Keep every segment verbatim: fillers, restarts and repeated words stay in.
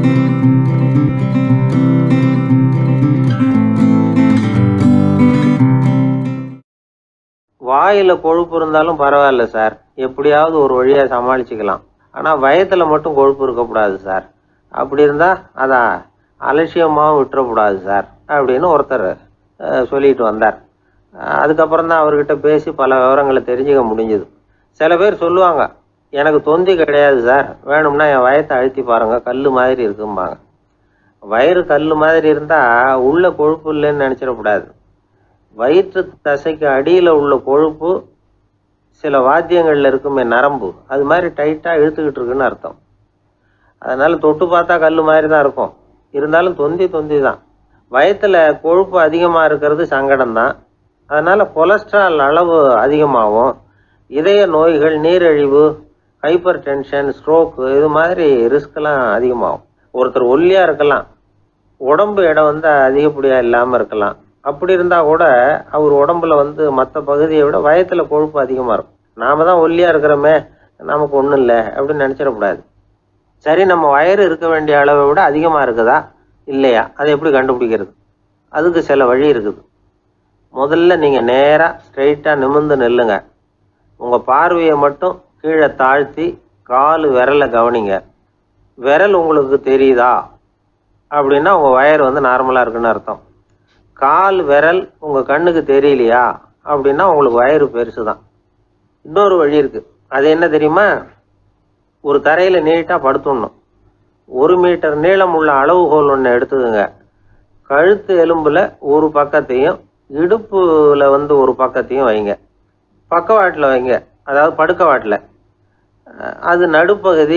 வாயில் கொழுப்பு இருந்தாலும் பரவாயில்ல சார், எப்படியாவது ஒரு வழியாக சமாளிச்சுக்கலாம். ஆனால் வயத்தில் மட்டும் கொழுப்பு இருக்கக்கூடாது சார். அப்படி இருந்தால் அதை அலட்சியமாகவும் விட்டுறக்கூடாது சார் அப்படின்னு ஒருத்தர் சொல்லிட்டு வந்தார். அதுக்கப்புறம் தான் அவர்கிட்ட பேசி பல விவரங்களை தெரிஞ்சுக்க முடிஞ்சுது. சில பேர் சொல்லுவாங்க, எனக்கு தொந்தி கிடையாது சார், வேணும்னா என் வயத்தை அழுத்தி பாருங்கள், கல் மாதிரி இருக்கும்பாங்க. வயிறு கல் மாதிரி இருந்தால் உள்ள கொழுப்பு இல்லைன்னு நினச்சிடக்கூடாது. வயிற்று தசைக்கு அடியில் உள்ள கொழுப்பு சில வாத்தியங்களில் இருக்குமே நரம்பு, அது மாதிரி டைட்டாக இழுத்துக்கிட்டு இருக்குன்னு அர்த்தம். அதனால் தொட்டு பார்த்தா கல் மாதிரி தான் இருக்கும், இருந்தாலும் தொந்தி தொந்தி தான். வயிற்றில் கொழுப்பு அதிகமாக இருக்கிறது சங்கடம்தான். அதனால் கொலஸ்ட்ரால் அளவு அதிகமாகும். இதய நோய்கள், நீரிழிவு, ஹைப்பர் டென்ஷன், ஸ்ட்ரோக்கு இது மாதிரி ரிஸ்கெல்லாம் அதிகமாகும். ஒருத்தர் ஒல்லியாக இருக்கலாம், உடம்பு இடம் வந்து அதிகப்படியாக இல்லாமல் இருக்கலாம். அப்படி இருந்தால் கூட அவர் உடம்புல வந்து மற்ற பகுதியை விட வயத்தில் கொழுப்பு அதிகமாக இருக்கும். நாம் தான் ஒல்லியாக இருக்கிறோமே, நமக்கு ஒன்றும் இல்லை அப்படின்னு நினச்சிடக்கூடாது. சரி, நம்ம வயிறு இருக்க வேண்டிய அளவை விட அதிகமாக இருக்குதா இல்லையா, அதை எப்படி கண்டுபிடிக்கிறது? அதுக்கு சில வழி இருக்குது. முதல்ல நீங்கள் நேராக ஸ்ட்ரெயிட்டாக நிமிர்ந்து நில்லுங்க. உங்கள் பார்வையை மட்டும் கீழே தாழ்த்தி கால் விரலை கவனிங்க. விரல் உங்களுக்கு தெரியுதா அப்படின்னா உங்கள் வயிறு வந்து நார்மலாக இருக்குன்னு அர்த்தம். கால் விரல் உங்கள் கண்ணுக்கு தெரியலையா அப்படின்னா உங்களுக்கு வயிறு பெருசு தான். இன்னொரு வழி இருக்குது. அது என்ன தெரியுமா? ஒரு தரையில் நீட்டாக படுத்துடணும். ஒரு மீட்டர் நீளம் உள்ள அளவுகோல் ஒன்று எடுத்துக்கோங்க. கழுத்து எலும்பில் ஒரு பக்கத்தையும் இடுப்பில் வந்து ஒரு பக்கத்தையும் வைங்க. பக்கவாட்டில் வைங்க, அதாவது படுக்கவாட்டில். அது நடுப்பகுதி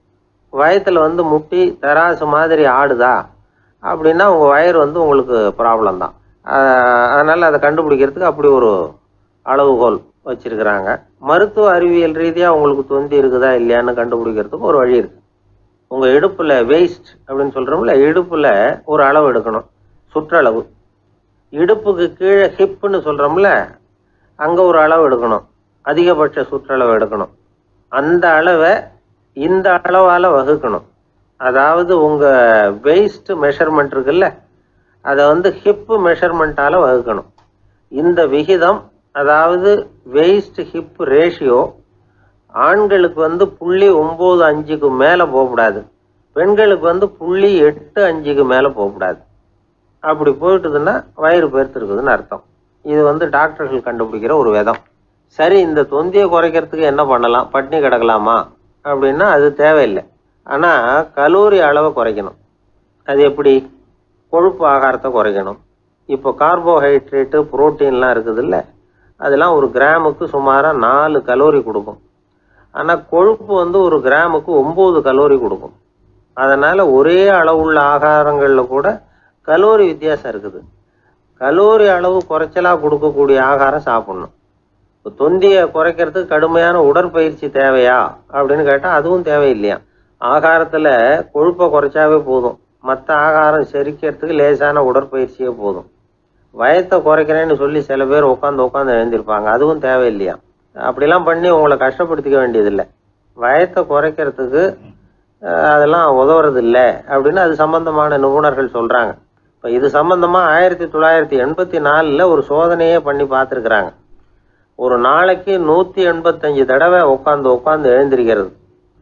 வயத்தில் வந்து முட்டி தராசு மாதிரி ஆடுதா அப்படின்னா உங்கள் வயிறு வந்து உங்களுக்கு ப்ராப்ளம் தான். அதனால் அதை கண்டுபிடிக்கிறதுக்கு அப்படி ஒரு அளவுகோல் வச்சுருக்கிறாங்க. மருத்துவ அறிவியல் ரீதியாக உங்களுக்கு தொந்தி இருக்குதா இல்லையான்னு கண்டுபிடிக்கிறதுக்கு ஒரு வழி இருக்குது. உங்கள் இடுப்பில் வெயிஸ்ட் அப்படின்னு சொல்கிறோம்ல, இடுப்பில் ஒரு அளவு எடுக்கணும், சுற்றளவு. இடுப்புக்கு கீழே ஹிப்புன்னு சொல்கிறோம்ல, அங்கே ஒரு அளவு எடுக்கணும், அதிகபட்ச சுற்றளவு எடுக்கணும். அந்த அளவை இந்த அளவால் வகுக்கணும். அதாவது உங்கள் வெயிஸ்ட் மெஷர்மெண்ட் இருக்குல்ல, அதை வந்து ஹிப்பு மெஷர்மெண்ட்டால் வகுக்கணும். இந்த விகிதம், அதாவது வெயிஸ்ட் ஹிப் ரேஷியோ, ஆண்களுக்கு வந்து புள்ளி ஒம்பது அஞ்சுக்கு மேலே போகக்கூடாது, பெண்களுக்கு வந்து புள்ளி எட்டு அஞ்சுக்கு மேலே போகக்கூடாது. அப்படி போயிட்டுதுன்னா வயிறு பெருத்துருக்குதுன்னு அர்த்தம். இது வந்து டாக்டர்கள் கண்டுபிடிக்கிற ஒரு விதம். சரி, இந்த தொந்தியை குறைக்கிறதுக்கு என்ன பண்ணலாம்? பட்னி கிடக்கலாமா அப்படின்னா அது தேவையில்லை. ஆனால் கலோரி அளவை குறைக்கணும். அது எப்படி? கொழுப்பு ஆகாரத்தை குறைக்கணும். இப்போ கார்போஹைட்ரேட்டு, புரோட்டீன்லாம் இருக்குது இல்லை, அதெல்லாம் ஒரு கிராமுக்கு சுமாராக நாலு கலோரி கொடுக்கும். ஆனால் கொழுப்பு வந்து ஒரு கிராமுக்கு ஒம்பது கலோரி கொடுக்கும். அதனால் ஒரே அளவுள்ள ஆகாரங்களில் கூட கலோரி வித்தியாசம் இருக்குது. கலோரி அளவு குறைச்சலாக கொடுக்கக்கூடிய ஆகாரம் சாப்பிட்ணும். இப்போ தொந்தியை குறைக்கிறதுக்கு கடுமையான உடற்பயிற்சி தேவையா அப்படின்னு கேட்டால் அதுவும் தேவையில்லையா. ஆகாரத்தில் கொழுப்பை குறைச்சாவே போதும், மற்ற ஆகாரம் செரிக்கிறதுக்கு லேசான உடற்பயிற்சியே போதும். வயத்தை குறைக்கிறேன்னு சொல்லி சில பேர் உட்காந்து உட்காந்து எழுந்திருப்பாங்க, அதுவும் தேவையில்லையா. அப்படிலாம் பண்ணி உங்களை கஷ்டப்படுத்திக்க வேண்டியதில்லை. வயத்தை குறைக்கிறதுக்கு அதெல்லாம் உதவுறது இல்லை அப்படின்னு அது சம்பந்தமான நிபுணர்கள் சொல்கிறாங்க. இப்போ இது சம்பந்தமாக ஆயிரத்தி தொள்ளாயிரத்தி எண்பத்தி நாலில் ஒரு சோதனையே பண்ணி பார்த்துருக்குறாங்க. ஒரு நாளைக்கு நூற்றி எண்பத்தஞ்சு தடவை உட்காந்து உட்காந்து எழுந்திருக்கிறது.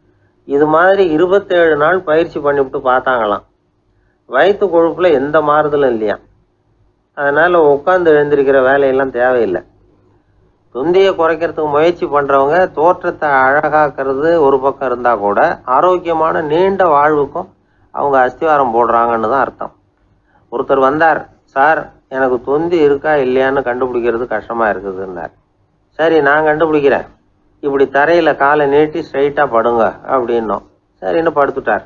இது மாதிரி இருபத்தேழு நாள் பயிற்சி பண்ணிவிட்டு பார்த்தாங்களாம். வயிற்று கொழுப்பில் எந்த மாறுதலும் இல்லையா. அதனால் உட்காந்து எழுந்திருக்கிற வேலையெல்லாம் தேவையில்லை. தொந்தியை குறைக்கிறதுக்கு முயற்சி பண்ணுறவங்க தோற்றத்தை அழகாக்கிறது ஒரு பக்கம் இருந்தால் கூட ஆரோக்கியமான நீண்ட வாழ்வுக்கும் அவங்க அஸ்திவாரம் போடுறாங்கன்னு தான் அர்த்தம். ஒருத்தர் வந்தார், சார் எனக்கு தொந்தி இருக்கா இல்லையான்னு கண்டுபிடிக்கிறது கஷ்டமாக இருக்குதுன்னார். சரி, நான் கண்டுபிடிக்கிறேன், இப்படி தரையில் காலை நீட்டி ஸ்ட்ரைட்டாக படுங்க அப்படின்னோம். சரின்னு படுத்துட்டார்.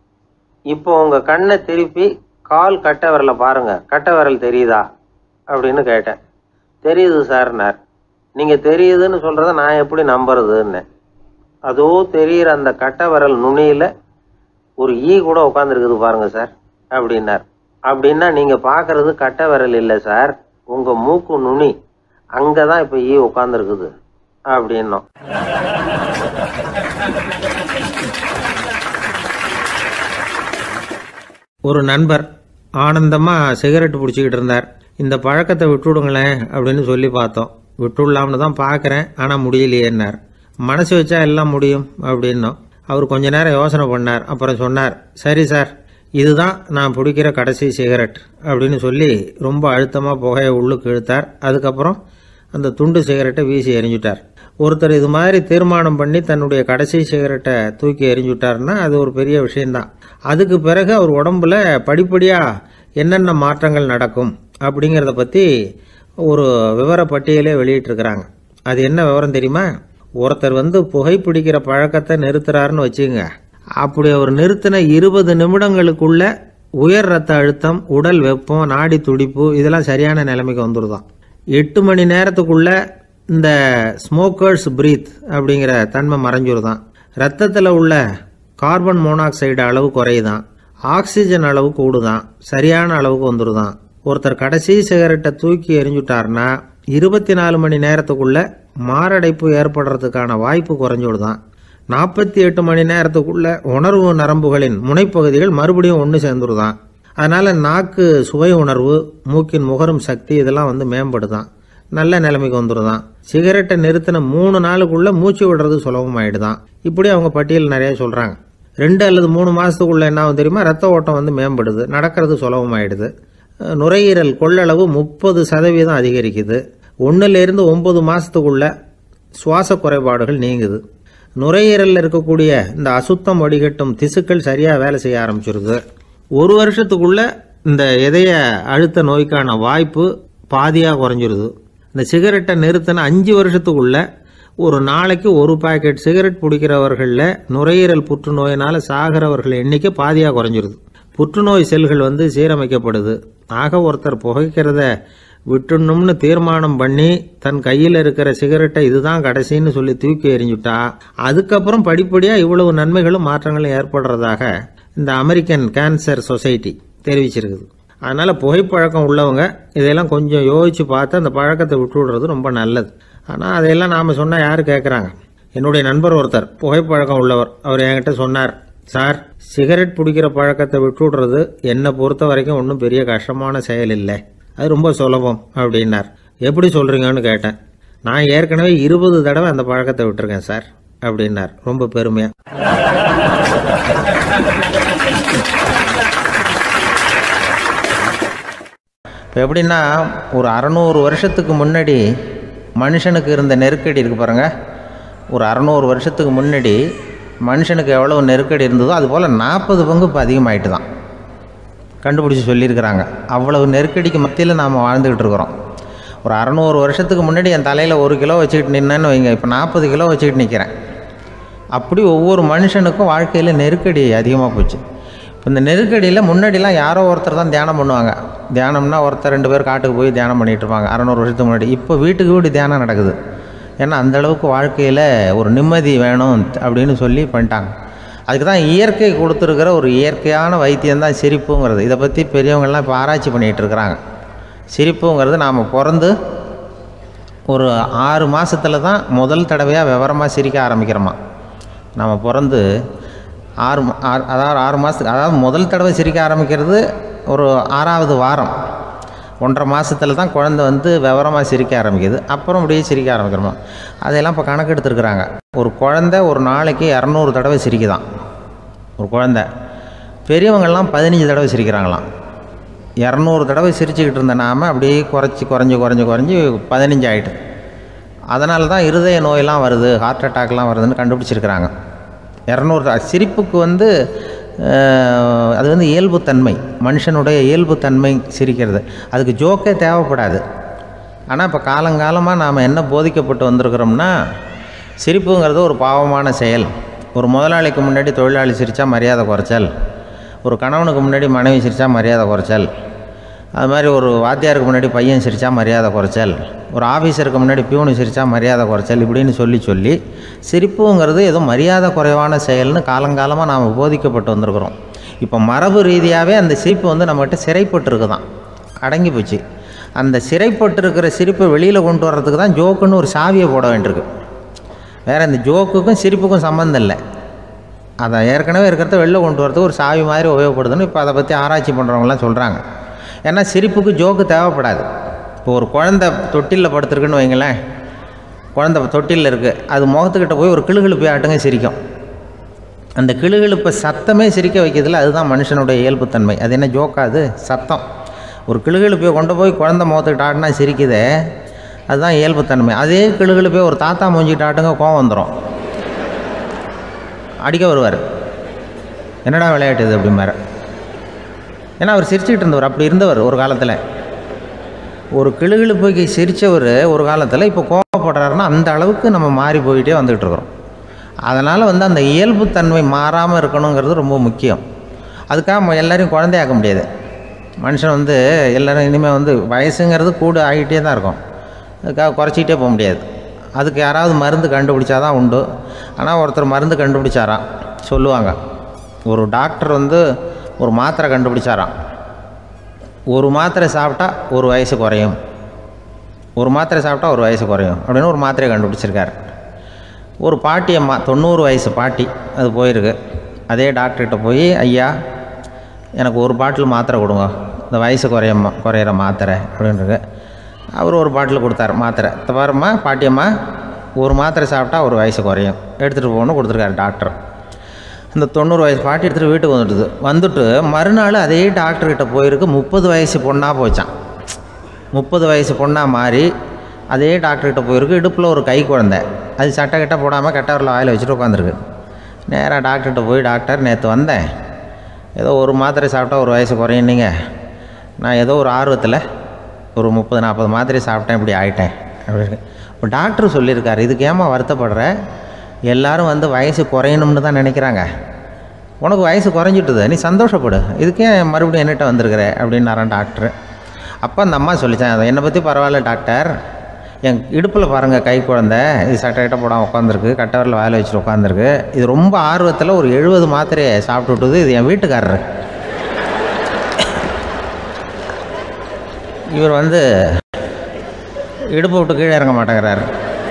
இப்போ உங்கள் கண்ணை திருப்பி கால் கட்டை விரலை பாருங்கள், கட்டை விரல் தெரியுதா அப்படின்னு கேட்டேன். தெரியுது சார்னார். நீங்கள் தெரியுதுன்னு சொல்கிறத நான் எப்படி நம்புறதுன்னு. அதோ தெரிகிற அந்த கட்டை விரல் நுனியில் ஒரு ஈ கூட உட்காந்துருக்குது பாருங்க சார் அப்படின்னார். அப்படின்னா நீங்கள் பார்க்குறது கட்டை விரல் இல்லை சார், உங்கள் மூக்கு நுனி, அங்கே தான் இப்போ ஈ உட்காந்துருக்குது அப்படின்னோம். ஒரு நண்பர் ஆனந்தமாக சிகரெட் பிடிச்சிக்கிட்டு இருந்தார். இந்த பழக்கத்தை விட்டுவிடுங்களேன் அப்படின்னு சொல்லி பார்த்தோம். விட்டுடலாம்னு தான் பார்க்குறேன், ஆனால் முடியலையேன்னார். மனசு வச்சா எல்லாம் முடியும் அப்படின்னோம். அவர் கொஞ்ச நேரம் யோசனை பண்ணார். அப்புறம் சொன்னார், சரி சார், இதுதான் நான் பிடிக்கிற கடைசி சிகரெட் அப்படின்னு சொல்லி ரொம்ப அழுத்தமாக புகையை உள்ளுக்கு இழுத்தார். அதுக்கப்புறம் அந்த துண்டு சிகரெட்டை வீசி எறிஞ்சுட்டார். ஒருத்தர் இது மாதிரி தீர்மானம் பண்ணி தன்னுடைய கடைசி சிகரெட்டை தூக்கி எறிஞ்சுட்டார்னா அது ஒரு பெரிய விஷயம்தான். அதுக்கு பிறகு அவர் உடம்புல படிப்படியாக என்னென்ன மாற்றங்கள் நடக்கும் அப்படிங்கிறத பற்றி ஒரு விவர பட்டியலே வெளியிட்டிருக்கிறாங்க. அது என்ன விவரம் தெரியுமா? ஒருத்தர் வந்து புகைப்பிடிக்கிற பழக்கத்தை நிறுத்துறாருன்னு வச்சுங்க. அப்படி அவர் நிறுத்தின இருபது நிமிடங்களுக்குள்ள உயர் ரத்த அழுத்தம், உடல் வெப்பம், நாடி துடிப்பு இதெல்லாம் சரியான நிலைமைக்கு வந்துடுதான். எட்டு மணி நேரத்துக்குள்ள இந்த ஸ்மோக்கர்ஸ் பிரீத் அப்படிங்கிற தன்மை மறைஞ்சிருதான். ரத்தத்தில் உள்ள கார்பன் மோனாக்சைடு அளவு குறையுதான், ஆக்சிஜன் அளவு கூடுதான், சரியான அளவுக்கு வந்துடுதான். ஒருத்தர் கடைசி சிகரெட்டை தூக்கி எறிஞ்சுட்டார்னா இருபத்தி நாலு மணி நேரத்துக்குள்ள மாரடைப்பு ஏற்படுறதுக்கான வாய்ப்பு குறைஞ்சுடுதான். நாற்பத்தி எட்டு மணி நேரத்துக்குள்ள உணர்வு நரம்புகளின் முனைப்பகுதிகள் மறுபடியும் ஒன்று சேர்ந்துருதான். அதனால நாக்கு சுவை உணர்வு, மூக்கின் முகரும் சக்தி இதெல்லாம் வந்து மேம்படுதான், நல்ல நிலைமைக்கு வந்துடுதான். சிகரெட்டை நிறுத்தின மூணு நாளுக்குள்ள மூச்சு விடுறது சுலபமாயிடுதான். இப்படி அவங்க பட்டியல் நிறைய சொல்றாங்க. ரெண்டு அல்லது மூணு மாசத்துக்குள்ள என்ன ஆகும் தெரியுமா? ரத்த ஓட்டம் வந்து மேம்படுது, நடக்கிறது சுலபமாயிடுது. நுரையீரல் கொள்ளளவு முப்பது சதவீதம் அதிகரிக்குது. ஒன்னுல இருந்து ஒன்பது மாசத்துக்குள்ள சுவாச குறைபாடுகள் நீங்குது. நுரையீரலில் இருக்கக்கூடிய இந்த அசுத்தம் வடிகட்டும் திசுக்கள் சரியா வேலை செய்ய ஆரம்பிச்சிருது. ஒரு வருஷத்துக்குள்ள இந்த இதய அழுத்த நோய்க்கான வாய்ப்பு பாதியாக குறைஞ்சிருது. இந்த சிகரெட்டை நிறுத்தின அஞ்சு வருஷத்துக்குள்ள ஒரு நாளைக்கு ஒரு பாக்கெட் சிகரெட் பிடிக்கிறவர்களில் நுரையீரல் புற்றுநோயினால சாகிறவர்கள் எண்ணிக்கை பாதியாக குறைஞ்சிருது. புற்றுநோய் செல்கள் வந்து சீரமைக்கப்படுது. ஆக ஒருத்தர் புகைக்கிறத விட்டுணும்னு தீர்மானம் பண்ணி தன் கையில் இருக்கிற சிகரெட்டை இதுதான் கடைசின்னு சொல்லி தூக்கி எறிஞ்சுட்டா அதுக்கப்புறம் படிப்படியாக இவ்வளவு நன்மைகளும் மாற்றங்களும் ஏற்படுறதாக இந்த அமெரிக்கன் கேன்சர் சொசைட்டி தெரிவிச்சிருக்குது. அதனால புகைப்பழக்கம் உள்ளவங்க இதையெல்லாம் கொஞ்சம் யோசிச்சு பார்த்து அந்த பழக்கத்தை விட்டு விடுறது ரொம்ப நல்லது. ஆனால் அதையெல்லாம் நாம் சொன்னால் யார் கேட்குறாங்க? என்னுடைய நண்பர் ஒருத்தர் புகைப்பழக்கம் உள்ளவர். அவர் என்கிட்ட சொன்னார், சார், சிகரெட் பிடிக்கிற பழக்கத்தை விட்டு விடுறது என்னை பொறுத்த வரைக்கும் ஒன்றும் பெரிய கஷ்டமான செயல் இல்லை, அது ரொம்ப சுலபம் அப்படின்னார். எப்படி சொல்றீங்கன்னு கேட்டேன். நான் ஏற்கனவே இருபது தடவை அந்த பழக்கத்தை விட்டுருக்கேன் சார் அப்படின்னார் ரொம்ப பெருமையா. இப்போ எப்படின்னா, ஒரு அறநூறு வருஷத்துக்கு முன்னாடி மனுஷனுக்கு இருந்த நெருக்கடி இருக்கு பாருங்க. ஒரு அறநூறு வருஷத்துக்கு முன்னாடி மனுஷனுக்கு எவ்வளவு நெருக்கடி இருந்ததோ அது போல் நாற்பது பங்கு இப்போ அதிகமாயிட்டு தான் கண்டுபிடிச்சி சொல்லியிருக்கிறாங்க. அவ்வளவு நெருக்கடிக்கு மத்தியில் நாம் வாழ்ந்துக்கிட்டு இருக்கிறோம். ஒரு அறநூறு வருஷத்துக்கு முன்னாடி என் தலையில் ஒரு கிலோ வச்சுக்கிட்டு நின்னேன்னு வைங்க, இப்போ நாற்பது கிலோ வச்சுக்கிட்டு நிற்கிறேன். அப்படி ஒவ்வொரு மனுஷனுக்கும் வாழ்க்கையில் நெருக்கடி அதிகமாக போச்சு. இப்போ இந்த நெருக்கடியில் முன்னாடிலாம் யாரோ ஒருத்தர் தான் தியானம் பண்ணுவாங்க. தியானம்னா ஒருத்தர் ரெண்டு பேர் காட்டுக்கு போய் தியானம் பண்ணிகிட்டு இருப்பாங்க அறநூறு வருஷத்துக்கு முன்னாடி. இப்போ வீட்டுக்கு வீடு தியானம் நடக்குது. ஏன்னா அந்தளவுக்கு வாழ்க்கையில் ஒரு நிம்மதி வேணும் அப்படின்னு சொல்லி பண்ணிட்டாங்க. அதுக்கு தான் இயற்கை கொடுத்துருக்கிற ஒரு இயற்கையான வைத்தியம்தான் சிரிப்புங்கிறது. இதை பற்றி பெரியவங்கள்லாம் இப்போ ஆராய்ச்சி பண்ணிகிட்டு இருக்கிறாங்க. சிரிப்புங்கிறது நாம் பிறந்து ஒரு ஆறு மாதத்தில் தான் முதல் தடவையாக விவரமாக சிரிக்க ஆரம்பிக்கிறோமா. நாம் பிறந்து ஆறு அதாவது ஆறு மாதத்துக்கு அதாவது முதல் தடவை சிரிக்க ஆரம்பிக்கிறது ஒரு ஆறாவது வாரம், ஒன்றரை மாதத்தில் தான் குழந்தை வந்து விவரமாக சிரிக்க ஆரம்பிக்குது. அப்புறம் அப்படியே சிரிக்க ஆரம்பிக்கிறோமா. அதையெல்லாம் இப்போ கணக்கு எடுத்துருக்குறாங்க. ஒரு குழந்தை ஒரு நாளைக்கு இரநூறு தடவை சிரிக்குதான் ஒரு குழந்தை. பெரியவங்கள்லாம் பதினஞ்சு தடவை சிரிக்கிறாங்களாம். இரநூறு தடவை சிரிச்சுக்கிட்டு இருந்த நாம் அப்படியே குறைச்சி குறைஞ்சி குறைஞ்சி குறைஞ்சி பதினஞ்சு ஆகிட்டு. அதனால தான் இருதய நோயெல்லாம் வருது, ஹார்ட் அட்டாக்லாம் வருதுன்னு கண்டுபிடிச்சிருக்கிறாங்க. இரநூறு சிரிப்புக்கு வந்து அது வந்து இயல்புத்தன்மை, மனுஷனுடைய இயல்புத்தன்மை சிரிக்கிறது. அதுக்கு ஜோக்கே தேவைப்படாது. ஆனால் இப்போ காலங்காலமாக நாம் என்ன போதிக்கப்பட்டு வந்திருக்கிறோம்னா, சிரிப்புங்கிறது ஒரு பாவமான செயல். ஒரு முதலாளிக்கு முன்னாடி தொழிலாளி சிரித்தா மரியாதை குறைச்சல், ஒரு கணவனுக்கு முன்னாடி மனைவி சிரித்தா மரியாதை குறைச்சல், அது மாதிரி ஒரு வாத்தியாருக்கு முன்னாடி பையன் சிரித்தா மரியாதை குறைச்சல், ஒரு ஆஃபீஸருக்கு முன்னாடி பியூனு சிரித்தா மரியாதை குறைச்சல், இப்படின்னு சொல்லி சொல்லி சிரிப்புங்கிறது ஏதோ மரியாதை குறைவான செயல்னு காலங்காலமாக நாம் போதிக்கப்பட்டு வந்திருக்கிறோம். இப்போ மரபு ரீதியாகவே அந்த சிரிப்பு வந்து நம்மகிட்ட சிறைப்பட்டுருக்கு தான், அடங்கி போச்சு. அந்த சிறைப்பட்டிருக்கிற சிரிப்பை வெளியில் கொண்டு வர்றதுக்கு தான் ஜோக்குன்னு ஒரு சாவியை போட வேண்டியிருக்கு. வேறு இந்த ஜோக்குக்கும் சிரிப்புக்கும் சம்மந்தம் இல்லை. அதை ஏற்கனவே இருக்கிறத வெளில கொண்டு வரதுக்கு ஒரு சாவி மாதிரி உபயோகப்படுதுன்னு இப்போ அதை பற்றி ஆராய்ச்சி பண்ணுறவங்களாம் சொல்கிறாங்க. ஏன்னா சிரிப்புக்கு ஜோக்கு தேவைப்படாது. இப்போ ஒரு குழந்தை தொட்டிலில் படுத்துருக்குன்னு வைங்களேன், குழந்தை தொட்டிலில் இருக்குது, அது முகத்துக்கிட்ட போய் ஒரு கிளுகிழுப்பை ஆட்டுங்க சிரிக்கும். அந்த கிளுகிழுப்பை சத்தமே சிரிக்க வைக்கிறதுல அதுதான் மனுஷனுடைய இயல்புத்தன்மை. அது என்ன ஜோக்காது? சத்தம். ஒரு கிளுகிழுப்பையை கொண்டு போய் குழந்தை முகத்துக்கிட்ட ஆட்டினா சிரிக்குதே, அதுதான் இயல்புத்தன்மை. அதே கிளுகிழுப்பையை ஒரு தாத்தா மூஞ்சிக்கிட்ட ஆட்டுங்க கோவம் வந்துடும், அடிக்க வருவார். என்னடா விளையாட்டு இது அப்படிம்பார். ஏன்னா அவர் சிரிச்சுக்கிட்டு இருந்தவர், அப்படி இருந்தவர் ஒரு காலத்தில். ஒரு கிளுகிழுப்பைக்கு சிரித்தவர் ஒரு காலத்தில் இப்போ கோவப்படுறாருன்னா அந்த அளவுக்கு நம்ம மாறி போயிட்டே வந்துக்கிட்டு இருக்கிறோம். அதனால் வந்து அந்த இயல்புத்தன்மை மாறாமல் இருக்கணுங்கிறது ரொம்ப முக்கியம். அதுக்காக எல்லோரையும் குழந்தையாக்க முடியாது. மனுஷன் வந்து எல்லோரும் இனிமேல் வந்து வயசுங்கிறது கூட ஆகிட்டே தான் இருக்கும், அதுக்காக குறைச்சிக்கிட்டே போக முடியாது. அதுக்கு யாராவது மருந்து கண்டுபிடிச்சா தான் உண்டு. ஆனால் ஒருத்தர் மருந்து கண்டுபிடிச்சாராம், சொல்லுவாங்க. ஒரு டாக்டர் வந்து ஒரு மாத்திரை கண்டுபிடிச்சாராம். ஒரு மாத்திரை சாப்பிட்டா ஒரு வயசு குறையும், ஒரு மாத்திரை சாப்பிட்டா ஒரு வயசு குறையும் அப்படின்னு ஒரு மாத்திரையை கண்டுபிடிச்சிருக்கார். ஒரு பாட்டி அம்மா, தொண்ணூறு வயசு பாட்டி, அது போயிருக்கு. அதே டாக்டர்கிட்ட போய், ஐயா எனக்கு ஒரு பாட்டில் மாத்திரை கொடுங்க, இந்த வயசு குறைய குறையிற மாத்திரை அப்படின்றது. அவர் ஒரு பாட்டில் கொடுத்தார் மாத்திரை. பாரும்மா பாட்டியம்மா, ஒரு மாத்திரை சாப்பிட்டா ஒரு வயசு குறையும், எடுத்துகிட்டு போகணும்னு கொடுத்துருக்காரு டாக்டர். இந்த தொண்ணூறு வயசு பாட்டி எடுத்துகிட்டு வீட்டுக்கு வந்துடுது. வந்துட்டு மறுநாள் அதே டாக்டர்கிட்ட போயிருக்கு. முப்பது வயசு பொண்ணாக போச்சான். முப்பது வயசு பொண்ணாக மாறி அதே டாக்டர்கிட்ட போயிருக்கு. இடுப்பில் ஒரு கை குழந்தை, அது சட்டை கிட்ட போடாமல் கட்டவரில் வாயில் வச்சுட்டு உட்காந்துருக்கு. நேராக டாக்டர்கிட்ட போய், டாக்டர் நேற்று வந்தேன், ஏதோ ஒரு மாத்திரை சாப்பிட்டா ஒரு வயசு குறையுன்னீங்க, நான் ஏதோ ஒரு ஆர்வத்தில் ஒரு முப்பது நாற்பது மாத்திரை சாப்பிட்டேன், இப்படி ஆகிட்டேன் அப்படின்னு. இப்போ டாக்டர் சொல்லியிருக்காரு, இதுக்கு ஏமா வருத்தப்படுற, எல்லோரும் வந்து வயசு குறையணும்னு தான் நினைக்கிறாங்க, உனக்கு வயசு குறைஞ்சிட்டுது, நீ சந்தோஷப்படு, இதுக்கே மறுபடியும் என்னிட்ட வந்திருக்கிற அப்படின்னாரான் டாக்டர். அப்போ அந்த அம்மா சொல்லித்தேன், அதை என்னை பற்றி பரவாயில்ல டாக்டர், என் இடுப்பில் பாருங்கள் கை குழந்தை, இது சட்டை கிட்ட போடாமல் உட்காந்துருக்கு, கட்டவரில் வேலை வச்சுட்டு உட்காந்துருக்கு, இது ரொம்ப ஆர்வத்தில் ஒரு எழுபது மாத்திரையை சாப்பிட்டு விட்டுது, இது என் வீட்டுக்காரரு. இவர் வந்து இடுப்பை விட்டு கீழே இறங்க மாட்டேங்கிறாரு.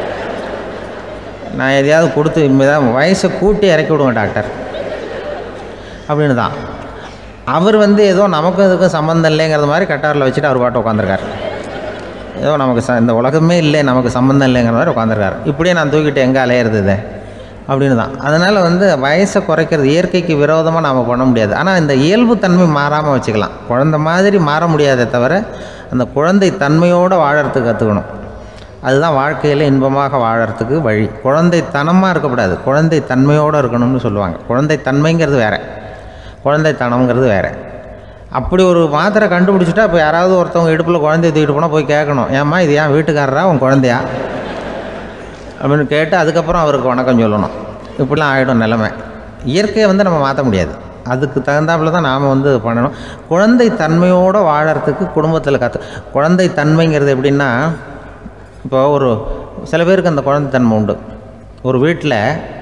நான் எதையாவது கொடுத்து இனிமேதான் வயசை கூட்டி இறக்கி விடுவேன் டாக்டர் அப்படின்னு தான். அவர் வந்து ஏதோ நமக்கும் இதுக்கும் சம்மந்தம் இல்லைங்கிறது மாதிரி கட்டாரில் வச்சுட்டு அவர் பாட்டு உட்காந்துருக்கார். ஏதோ நமக்கு ச இந்த உலகமே இல்லை, நமக்கு சம்மந்தம் இல்லைங்கிற மாதிரி உட்காந்துருக்காரு. இப்படியே நான் தூக்கிட்டு எங்கே அலையிறது இது அப்படின்னு தான். அதனால் வந்து வயசை குறைக்கிறது இயற்கைக்கு விரோதமாக நாம் பண்ண முடியாது. ஆனால் இந்த இயல்புத்தன்மை மாறாமல் வச்சுக்கலாம். குழந்தை மாதிரி மாற முடியாதே தவிர அந்த குழந்தை தன்மையோடு வாழறதுக்கு கற்றுக்கணும். அதுதான் வாழ்க்கையில் இன்பமாக வாழறதுக்கு வழி. குழந்தைத்தனமாக இருக்கக்கூடாது, குழந்தை தன்மையோடு இருக்கணும்னு சொல்லுவாங்க. குழந்தை தன்மைங்கிறது வேறு, குழந்தைத்தனம்ங்கிறது வேறு. அப்படி ஒரு மாத்திரை கண்டுபிடிச்சிட்டா இப்போ யாராவது ஒருத்தவங்க இடுப்பில் குழந்தைய தூக்கிட்டு போனால் போய் கேட்கணும், ஏம்மா இது ஏன் வீட்டுக்காரரா உன் குழந்தையா அப்படின்னு கேட்டு அதுக்கப்புறம் அவருக்கு வணக்கம் சொல்லணும். இப்படிலாம் ஆகிடும் நிலைமை. இயற்கையை வந்து நம்ம மாற்ற முடியாது, அதுக்கு தகுந்தாப்புல தான் நாம் வந்து பண்ணணும். குழந்தை தன்மையோடு வாழறதுக்கு குடும்பத்தில் கற்று. குழந்தை தன்மைங்கிறது எப்படின்னா, இப்போ ஒரு சில பேருக்கு அந்த குழந்தைத்தன்மை உண்டு. ஒரு வீட்டில்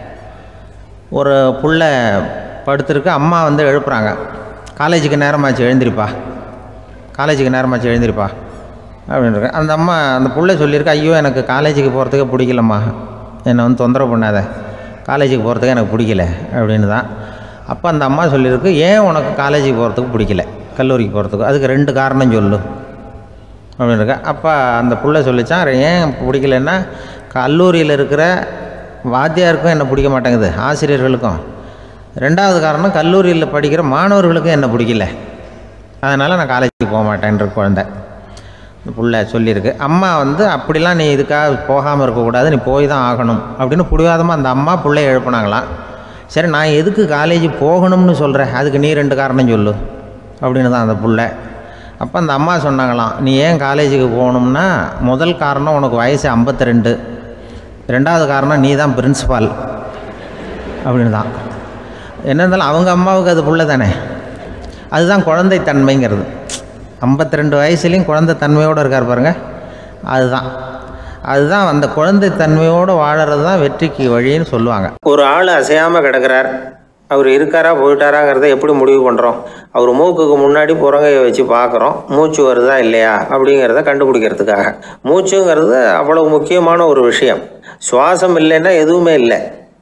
ஒரு புள்ள படுத்துருக்கு, அம்மா வந்து எழுப்புறாங்க, காலேஜுக்கு நேரமாச்சு எழுந்திரிப்பா, காலேஜுக்கு நேரமாச்சு எழுந்திரிப்பா அப்படின்ட்டு. அந்த அம்மா அந்த புள்ளை சொல்லியிருக்கு, ஐயோ எனக்கு காலேஜுக்கு போகிறதுக்கே பிடிக்கலம்மா, என்னை வந்து தொந்தரவு பண்ணாத, காலேஜுக்கு போகிறதுக்கு எனக்கு பிடிக்கல அப்படின்னு தான். அப்போ அந்த அம்மா சொல்லியிருக்கு, ஏன் உனக்கு காலேஜுக்கு போகிறதுக்கு பிடிக்கல, கல்லூரிக்கு போகிறதுக்கு, அதுக்கு ரெண்டு காரணம் சொல்லு அப்படின்னு இருக்கா. அப்போ அந்த புள்ளை சொல்லிச்சான், ஏன் பிடிக்கலன்னா, கல்லூரியில் இருக்கிற வாத்தியாருக்கும் என்னை பிடிக்க மாட்டேங்குது, ஆசிரியர்களுக்கும். ரெண்டாவது காரணம், கல்லூரியில் படிக்கிற மாணவர்களுக்கும் என்னை பிடிக்கல, அதனால் நான் காலேஜுக்கு போக மாட்டேன்ற குழந்தை இந்த புள்ளை சொல்லியிருக்கு. அம்மா வந்து அப்படிலாம் நீ இதுக்காக போகாமல் இருக்கக்கூடாது, நீ போய் தான் ஆகணும் அப்படின்னு பிடிவாதமாக அந்த அம்மா பிள்ளைய எழுப்புனாங்களாம். சரி நான் எதுக்கு காலேஜ் போகணும்னு சொல்கிறேன், அதுக்கு நீ ரெண்டு காரணம் சொல்லு அப்படின்னு தான் அந்த புள்ளை. அப்போ அந்த அம்மா சொன்னாங்களாம், நீ ஏன் காலேஜுக்கு போகணும்னா, முதல் காரணம் உனக்கு வயசு ஐம்பத்தி ரெண்டு, ரெண்டாவது காரணம் நீ தான் பிரின்ஸிபால் அப்படின்னு தான். என்ன இருந்தாலும் அவங்க அம்மாவுக்கு அது புள்ள தானே, அதுதான் குழந்தைத்தன்மைங்கிறது. ஐம்பத்தி ரெண்டு வயசுலேயும் குழந்தைத்தன்மையோடு இருக்கார் பாருங்கள், அதுதான் அதுதான் அந்த குழந்தைத்தன்மையோடு வாழறது தான் வெற்றிக்கு வழின்னு சொல்லுவாங்க. ஒரு ஆள் அசையாமல் கிடக்கிறார், அவர் இருக்காரா போயிட்டாராங்கிறத எப்படி முடிவு பண்ணுறோம்? அவர் மூக்குக்கு முன்னாடி புறங்கையை வச்சு பார்க்குறோம், மூச்சு வருதா இல்லையா அப்படிங்கிறத கண்டுபிடிக்கிறதுக்காக. மூச்சுங்கிறது அவ்வளவு முக்கியமான ஒரு விஷயம். சுவாசம் இல்லைன்னா எதுவுமே இல்லை.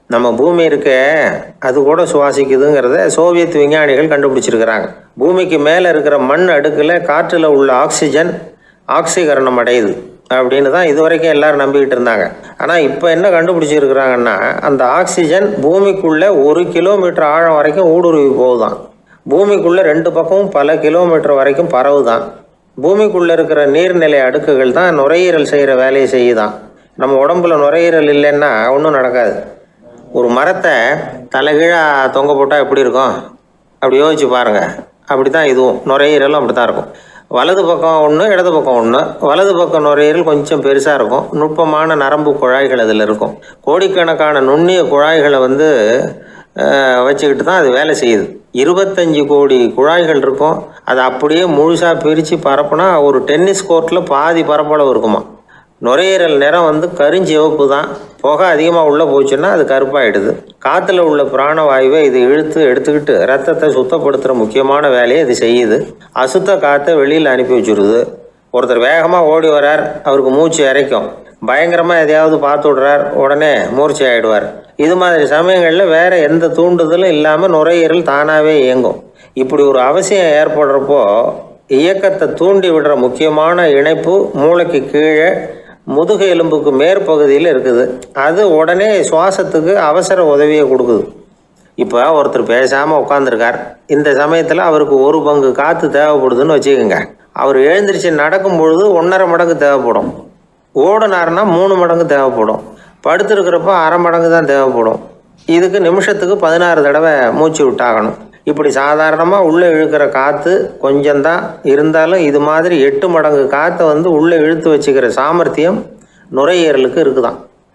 நம்ம பூமி இருக்க அது கூட சுவாசிக்குதுங்கிறத சோவியத் விஞ்ஞானிகள் கண்டுபிடிச்சிருக்கிறாங்க. பூமிக்கு மேலே இருக்கிற மண் அடுக்கில் காற்றில் உள்ள ஆக்சிஜன் ஆக்சிகரணம் அடையுது அப்படின்னு தான் இது வரைக்கும் எல்லோரும் நம்பிக்கிட்டு இருந்தாங்க. ஆனால் இப்போ என்ன கண்டுபிடிச்சிருக்கிறாங்கன்னா, அந்த ஆக்சிஜன் பூமிக்குள்ளே ஒரு கிலோமீட்டர் ஆழம் வரைக்கும் ஊடுருவி போகுதான். பூமிக்குள்ளே ரெண்டு பக்கமும் பல கிலோமீட்டர் வரைக்கும் பரவுதான். பூமிக்குள்ளே இருக்கிற நீர்நிலை அடுக்குகள் தான் நுரையீரல் செய்கிற வேலையை செய்யுதான். நம்ம உடம்புல நுரையீரல் இல்லைன்னா ஒன்றும் நடக்காது. ஒரு மரத்தை தலைகீழாக தொங்க போட்டால் எப்படி இருக்கும் அப்படி யோசிச்சு பாருங்கள். அப்படி தான் இதுவும் நுரையீரலும் அப்படி தான் இருக்கும். வலது பக்கம் ஒன்று, இடது பக்கம் ஒன்று. வலது பக்கம் நுரையீரல் கொஞ்சம் பெருசாக இருக்கும். நுட்பமான நரம்பு குழாய்கள் அதில் இருக்கும். கோடிக்கணக்கான நுண்ணிய குழாய்களை வந்து வச்சுக்கிட்டு தான் அது வேலை செய்யுது. இருபத்தஞ்சி கோடி குழாய்கள் இருக்கும். அதை அப்படியே முழுசாக பிரித்து பரப்புனா ஒரு டென்னிஸ் கோர்ட்டில் பாதி பரப்பளவு இருக்குமா. நுரையீரல் நிறம் வந்து கருஞ்சிவப்பு தான். புகை அதிகமாக உள்ளே போச்சுன்னா அது கருப்பாயிடுது. காற்றுல உள்ள பிராணவாயுவை இது இழுத்து எடுத்துக்கிட்டு ரத்தத்தை சுத்தப்படுத்துகிற முக்கியமான வேலையை இது செய்யுது. அசுத்த காற்றை வெளியில் அனுப்பி வச்சுருது. ஒருத்தர் வேகமாக ஓடி வரார், அவருக்கு மூச்சு இறைக்கும். பயங்கரமாக எதையாவது பார்த்து விடுறார், உடனே மூர்ச்சி ஆகிடுவார். இது மாதிரி சமயங்களில் வேறு எந்த தூண்டுதலும் இல்லாமல் நுரையீரல் தானாகவே இயங்கும். இப்படி ஒரு அவசியம் ஏற்படுறப்போ இயக்கத்தை தூண்டி விடுற முக்கியமான இணைப்பு மூளைக்கு கீழே முதுகு எலும்புக்கு மேற்பகுதியில் இருக்குது. அது உடனே சுவாசத்துக்கு அவசர உதவியை கொடுக்குது. இப்போ ஒருத்தர் பேசாமல் உட்காந்துருக்கார். இந்த சமயத்தில் அவருக்கு ஒரு பங்கு காற்று தேவைப்படுதுன்னு வச்சுக்கோங்க. அவர் எழுந்திரிச்சு நடக்கும் பொழுது ஒன்றரை மடங்கு தேவைப்படும். ஓடினார்னா மூணு மடங்கு தேவைப்படும். படுத்துருக்கிறப்ப அரை மடங்கு தான் தேவைப்படும். இதுக்கு நிமிஷத்துக்கு பதினாறு தடவை மூச்சு விட்டாகணும். இப்படி சாதாரணமாக உள்ளே இழுக்கிற காற்று கொஞ்சம்தான் இருந்தாலும் இது மாதிரி எட்டு மடங்கு காற்றை வந்து உள்ளே இழுத்து வச்சுக்கிற சாமர்த்தியம் நுரையீரலுக்கு இருக்குதான்.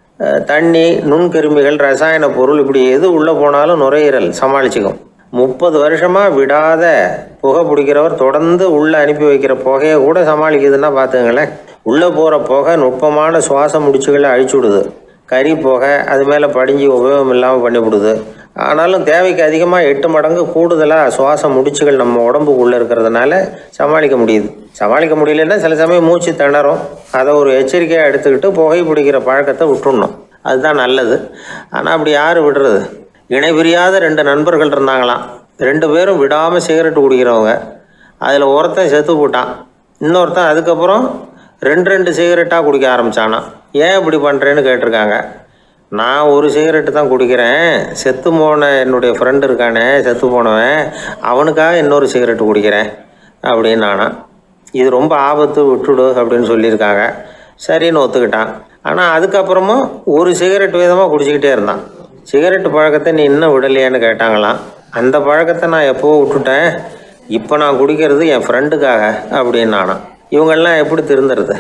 தண்ணி, நுண்கிருமிகள், ரசாயன பொருள் இப்படி எது உள்ளே போனாலும் நுரையீரல் சமாளிச்சுக்கும். முப்பது வருஷமாக விடாத புகை பிடிக்கிறவர் தொடர்ந்து உள்ளே அனுப்பி வைக்கிற புகையை கூட சமாளிக்குதுன்னா பார்த்துங்களேன். உள்ளே போகிற புகை நுட்பமான சுவாச முடிச்சுகளை அழிச்சு விடுது. கறி புகை அது மேலே படிஞ்சு உபயோகம் இல்லாமல் பண்ணிவிடுது. ஆனாலும் தேவைக்கு அதிகமாக எட்டு மடங்கு கூடுதலாக சுவாச முடிச்சுகள் நம்ம உடம்புக்குள்ளே இருக்கிறதுனால சமாளிக்க முடியுது. சமாளிக்க முடியலன்னா சில சமயம் மூச்சு திணறும். அதை ஒரு எச்சரிக்கையாக எடுத்துக்கிட்டு புகை பிடிக்கிற பழக்கத்தை விட்டுடணும். அதுதான் நல்லது. ஆனால் அப்படி யார் விடுறது? இணை பிரியாத ரெண்டு நண்பர்கள் இருந்தாங்களாம். ரெண்டு பேரும் விடாமல் சிகரெட்டு குடிக்கிறவங்க. அதில் ஒருத்தன் செத்து போட்டான். இன்னொருத்தன் அதுக்கப்புறம் ரெண்டு ரெண்டு சிகரெட்டாக குடிக்க ஆரம்பித்தானா. ஏன் இப்படி பண்ணுறேன்னு கேட்டிருக்காங்க. நான் ஒரு சிகரெட்டு தான் குடிக்கிறேன், செத்து போன என்னுடைய ஃப்ரெண்டு இருக்கானே செத்து போனவன், அவனுக்காக இன்னொரு சிகரெட்டு குடிக்கிறேன் அப்படின்னு நானா. இது ரொம்ப ஆபத்து, விட்டுடு அப்படின்னு சொல்லியிருக்காங்க. சரின்னு ஒத்துக்கிட்டான். ஆனால் அதுக்கப்புறமும் ஒரு சிகரெட் வீதமாக குடிச்சிக்கிட்டே இருந்தான். சிகரெட்டு பழக்கத்தை நீ இன்னும் விடலையான்னு கேட்டாங்களாம். அந்த பழக்கத்தை நான் எப்போவோ விட்டுட்டேன், இப்போ நான் குடிக்கிறது என் ஃப்ரெண்டுக்காக அப்படின்னு நானா. இவங்கெல்லாம் எப்படி திருந்துறது?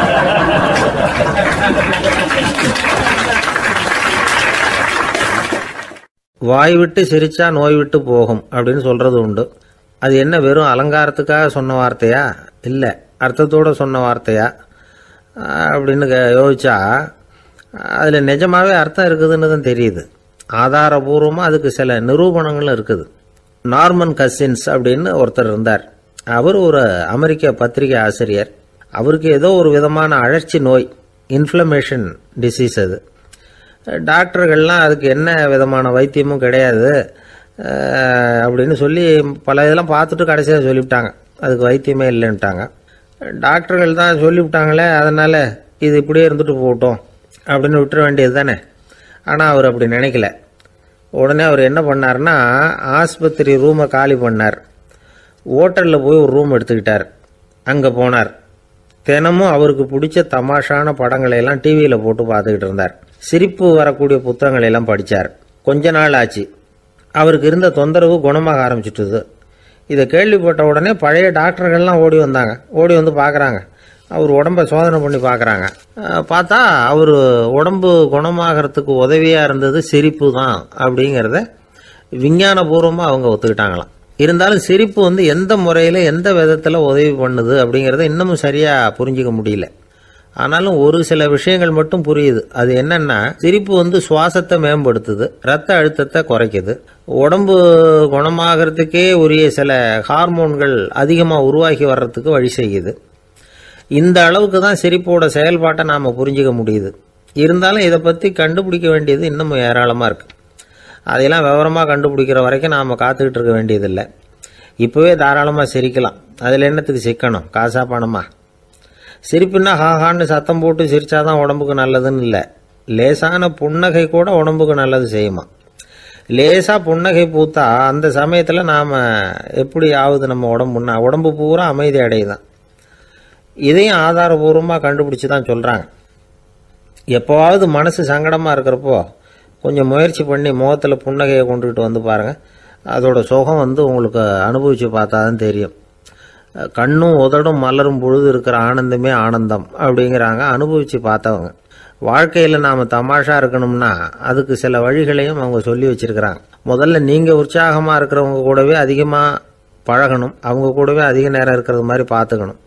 வாய் விட்டு சிரிச்சா நோய் விட்டு போகும் அப்படின்னு சொல்கிறது உண்டு. அது என்ன வெறும் அலங்காரத்துக்காக சொன்ன வார்த்தையா இல்லை அர்த்தத்தோடு சொன்ன வார்த்தையா அப்படின்னு யோசிச்சா அதில் நிஜமாகவே அர்த்தம் இருக்குதுன்னு தான் தெரியுது. ஆதாரபூர்வமாக அதுக்கு சில நிரூபணங்களும் இருக்குது. நார்மன் கசின்ஸ் அப்படின்னு ஒருத்தர் இருந்தார். அவர் ஒரு அமெரிக்க பத்திரிகை ஆசிரியர். அவருக்கு ஏதோ ஒரு விதமான அழற்சி நோய், இன்ஃப்ளமேஷன் டிசீஸ். அது டாக்டர்கள்லாம் அதுக்கு என்ன விதமான வைத்தியமும் கிடையாது அப்படின்னு சொல்லி பல இதெல்லாம் பார்த்துட்டு கடைசியாக சொல்லிவிட்டாங்க அதுக்கு வைத்தியமே இல்லைன்ட்டாங்க. டாக்டர்கள் தான் சொல்லிவிட்டாங்களே, அதனால் இது இப்படியே இருந்துட்டு போகட்டும் அப்படின்னு விட்டுற வேண்டியது தானே. ஆனால் அவர் அப்படி நினைக்கல. உடனே அவர் என்ன பண்ணார்னா, ஆஸ்பத்திரி ரூமை காலி பண்ணார். ஹோட்டலில் போய் ஒரு ரூம் எடுத்துக்கிட்டார். அங்கே போனார். தினமும் அவருக்கு பிடிச்ச தமாஷான படங்களை எல்லாம் டிவியில் போட்டு பார்த்துக்கிட்டு இருந்தார். சிரிப்பு வரக்கூடிய புத்தகங்களை எல்லாம் படித்தார். கொஞ்ச நாள் ஆச்சு, அவருக்கு இருந்த தொந்தரவு குணமாக ஆரம்பிச்சிட்டுது. இதை கேள்விப்பட்ட உடனே பழைய டாக்டர்கள்லாம் ஓடி வந்தாங்க. ஓடி வந்து பார்க்குறாங்க. அவர் உடம்பை சோதனை பண்ணி பார்க்குறாங்க. பார்த்தா அவர் உடம்பு குணமாகறதுக்கு உதவியாக இருந்தது சிரிப்பு தான் அப்படிங்கிறத விஞ்ஞானபூர்வமாக அவங்க ஒத்துக்கிட்டாங்களாம். இருந்தாலும் சிரிப்பு வந்து எந்த முறையில் எந்த விதத்தில் உதவி பண்ணுது அப்படிங்கிறத இன்னமும் சரியாக புரிஞ்சிக்க முடியல. ஆனாலும் ஒரு சில விஷயங்கள் மட்டும் புரியுது. அது என்னன்னா, சிரிப்பு வந்து சுவாசத்தை மேம்படுத்துது, ரத்த அழுத்தத்தை குறைக்குது, உடம்பு குணமாகறதுக்கே உரிய சில ஹார்மோன்கள் அதிகமாக உருவாகி வர்றதுக்கு வழி செய்யுது. இந்த அளவுக்கு தான் சிரிப்போட செயல்பாட்டை நாம் புரிஞ்சிக்க முடியுது. இருந்தாலும் இதை பற்றி கண்டுபிடிக்க வேண்டியது இன்னும் ஏராளமாக இருக்குது. அதையெல்லாம் விவரமாக கண்டுபிடிக்கிற வரைக்கும் நாம் காத்துக்கிட்டு இருக்க வேண்டியதில்லை. இப்போவே தாராளமாக சிரிக்கலாம். அதில் என்னத்துக்கு சிக்கணும்? காசா பணமா? சிரிப்புன்னா ஹாஹான்னு சத்தம் போட்டு சிரித்தாதான் உடம்புக்கு நல்லதுன்னு இல்லை. லேசான புன்னகை கூட உடம்புக்கு நல்லது செய்யுமா. லேசாக புன்னகை பூத்தா அந்த சமயத்தில் நாம் எப்படி ஆகுது நம்ம உடம்புன்னா உடம்பு பூரா அமைதி அடையுதான். இதையும் ஆதாரபூர்வமாக கண்டுபிடிச்சி தான் சொல்கிறாங்க. எப்போவாவது மனசு சங்கடமாக இருக்கிறப்போ கொஞ்சம் முயற்சி பண்ணி முகத்தில் புன்னகையை கொண்டுகிட்டு வந்து பாருங்கள். அதோட சுகம் வந்து உங்களுக்கு அனுபவித்து பார்த்தா தான் தெரியும். கண்ணும் உதடும் மலரும் பொழுது இருக்கிற ஆனந்தமே ஆனந்தம் அப்படிங்கிறாங்க அனுபவித்து பார்த்தவங்க. வாழ்க்கையில் நாம் தமாஷா இருக்கணும்னா அதுக்கு சில வழிகளையும் அவங்க சொல்லி வச்சுருக்கிறாங்க. முதல்ல நீங்கள் உற்சாகமாக இருக்கிறவங்க கூடவே அதிகமாக பழகணும். அவங்க கூடவே அதிக நேரம் இருக்கிறது மாதிரி பார்த்துக்கணும்.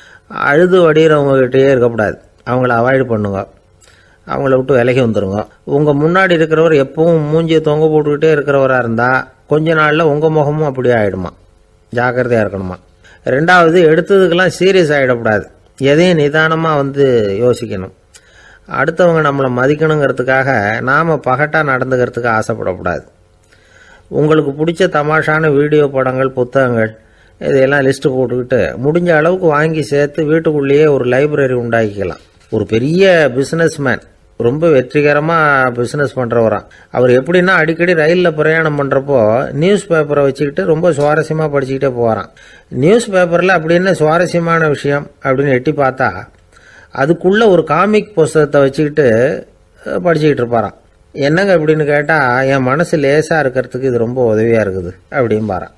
அழுது வடிகிறவங்ககிட்டயே இருக்கக்கூடாது. அவங்கள அவாய்டு பண்ணுங்க. அவங்கள விட்டு விலகி வந்துடுங்க. உங்கள் முன்னாடி இருக்கிறவர் எப்பவும் மூஞ்சியை தொங்க போட்டுக்கிட்டே இருக்கிறவராக இருந்தால் கொஞ்ச நாளில் உங்கள் முகமும் அப்படியே ஆகிடுமா. ஜாக்கிரதையாக இருக்கணுமா. ரெண்டாவது, எடுத்ததுக்கெல்லாம் சீரியஸ் ஆகிடக்கூடாது. எதையும் நிதானமாக வந்து யோசிக்கணும். அடுத்தவங்க நம்மளை மதிக்கணுங்கிறதுக்காக நாம் பகட்டாக நடந்துக்கிறதுக்கு ஆசைப்படக்கூடாது. உங்களுக்கு பிடிச்ச தமாஷான வீடியோ படங்கள், புத்தகங்கள் இதையெல்லாம் லிஸ்ட்டு போட்டுக்கிட்டு முடிஞ்ச அளவுக்கு வாங்கி சேர்த்து வீட்டுக்குள்ளேயே ஒரு லைப்ரரி உண்டாக்கிக்கலாம். ஒரு பெரிய பிஸ்னஸ் மேன், ரொம்ப வெற்றிகரமாக பிஸ்னஸ் பண்ணுறவராம். அவர் எப்படின்னா அடிக்கடி ரயிலில் பிரயாணம் பண்ணுறப்போ நியூஸ் பேப்பரை வச்சுக்கிட்டு ரொம்ப சுவாரஸ்யமாக படிச்சுக்கிட்டே போகிறான். நியூஸ் பேப்பரில் அப்படி என்ன சுவாரஸ்யமான விஷயம் அப்படின்னு எட்டி பார்த்தா அதுக்குள்ளே ஒரு காமிக் புஸ்தகத்தை வச்சுக்கிட்டு படிச்சுக்கிட்டு இருப்பாராம். என்னங்க அப்படின்னு கேட்டால், என் மனசு லேசாக இருக்கிறதுக்கு இது ரொம்ப உதவியாக இருக்குது அப்படின்பாரான்.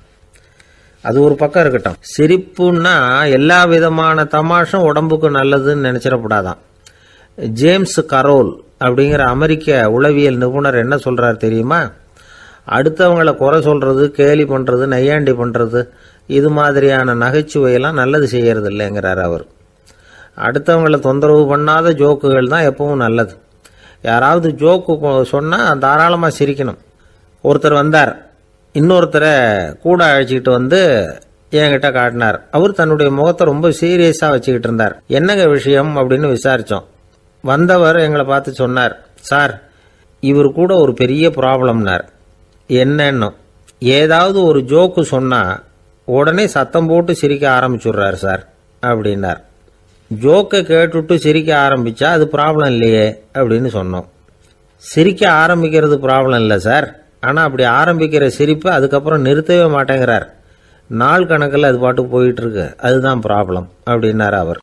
அது ஒரு பக்கம் இருக்கட்டும். சிரிப்புன்னா எல்லா விதமான தமாஷும் உடம்புக்கு நல்லதுன்னு நினச்சிடக்கூடாதான். ஜேம்ஸ் கரோல் அப்படிங்கிற அமெரிக்க உளவியல் நிபுணர் என்ன சொல்கிறார் தெரியுமா? அடுத்தவங்களை குறை சொல்கிறது, கேலி பண்ணுறது, நையாண்டி பண்ணுறது இது மாதிரியான நகைச்சுவையெல்லாம் நல்லது செய்கிறது இல்லைங்கிறார் அவர். அடுத்தவங்களை தொந்தரவு பண்ணாத ஜோக்குகள் தான் எப்பவும் நல்லது. யாராவது ஜோக்கு சொன்னால் தாராளமாக சிரிக்கணும். ஒருத்தர் வந்தார், இன்னொருத்தரை கூட அழைச்சிக்கிட்டு வந்து என்கிட்ட காட்டினார். அவர் தன்னுடைய முகத்தை ரொம்ப சீரியஸாக வச்சுக்கிட்டு இருந்தார். என்னங்க விஷயம் அப்படின்னு விசாரித்தோம். வந்தவர் எங்களை பார்த்து சொன்னார், சார் இவர் கூட ஒரு பெரிய ப்ராப்ளம்னார். என்னன்னு, ஏதாவது ஒரு ஜோக்கு சொன்னால் உடனே சத்தம் போட்டு சிரிக்க ஆரம்பிச்சுடுறார் சார் அப்படின்னார். ஜோக்கை கேட்டுவிட்டு சிரிக்க ஆரம்பித்தா அது ப்ராப்ளம் இல்லையே அப்படின்னு சொன்னோம். சிரிக்க ஆரம்பிக்கிறது ப்ராப்ளம் இல்லை சார், ஆனால் அப்படி ஆரம்பிக்கிற சிரிப்பை அதுக்கப்புறம் நிறுத்தவே மாட்டேங்கிறார். நாள் கணக்கில் அது பாட்டு போயிட்டுருக்கு, அதுதான் ப்ராப்ளம் அப்படின்னார் அவர்.